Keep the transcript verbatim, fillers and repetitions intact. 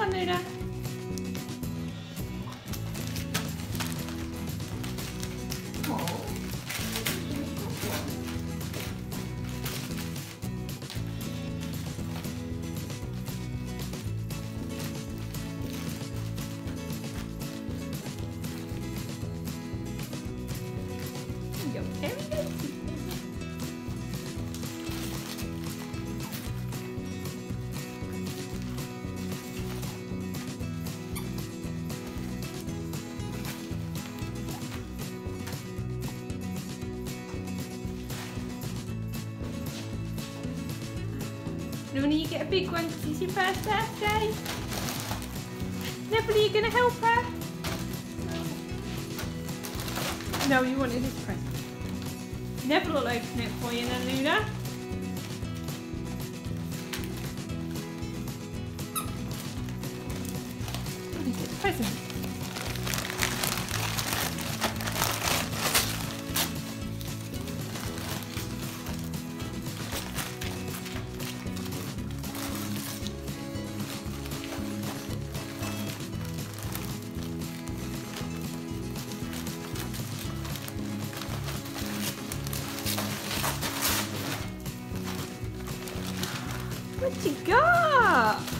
on, Luna. Oh. You're very good. Luna, you get a big one because it's your first birthday. Neville, are you going to help her? No, you wanted his present. Neville will open it for you then, Luna. What is it? Present. What you got?